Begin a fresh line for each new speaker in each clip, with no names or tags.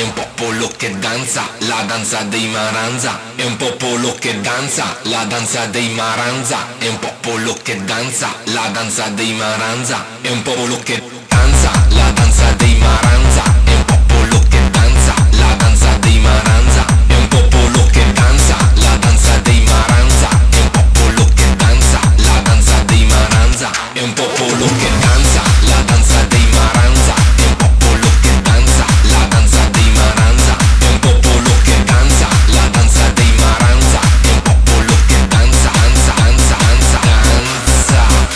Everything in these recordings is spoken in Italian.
è un popolo che danza, la danza dei Maranza. È un popolo che danza, la danza dei Maranza. È un popolo che danza, la danza dei Maranza. È un popolo che danza, la danza dei Maranza. È un popolo che danza, la danza dei Maranza. È un popolo che danza, la danza dei Maranza. È un popolo che danza, la danza dei Maranza. È un popolo che danza, la danza dei Maranza. È un popolo che danza, la danza dei Maranza. È un popolo che danza, la danza dei Maranza. È un popolo che danza, danza, danza, danza, danza.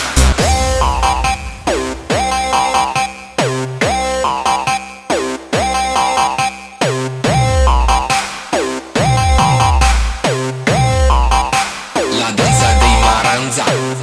La danza dei Maranza.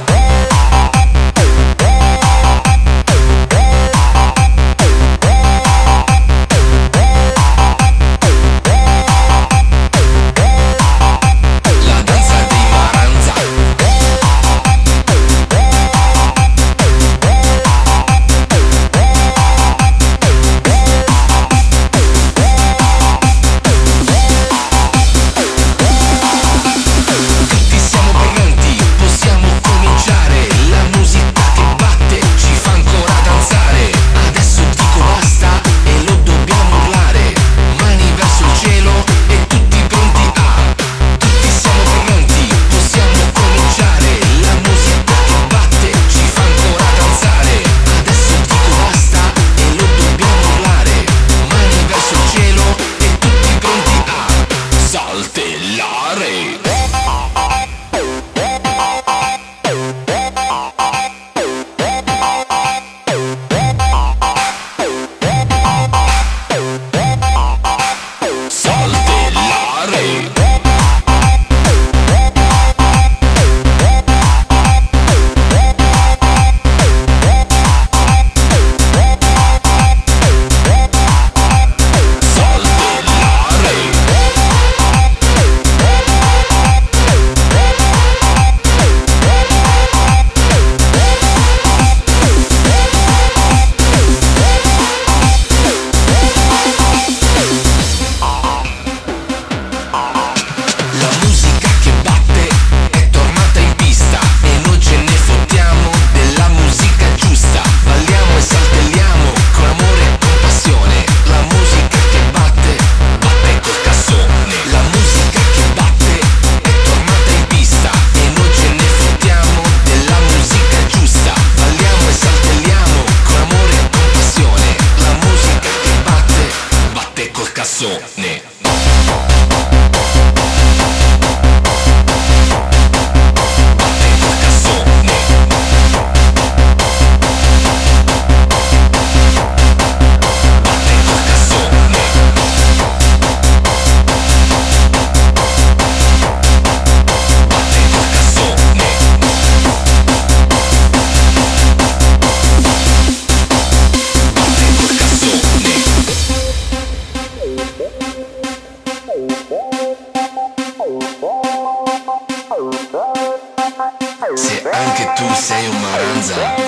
Se anche tu sei un Maranza,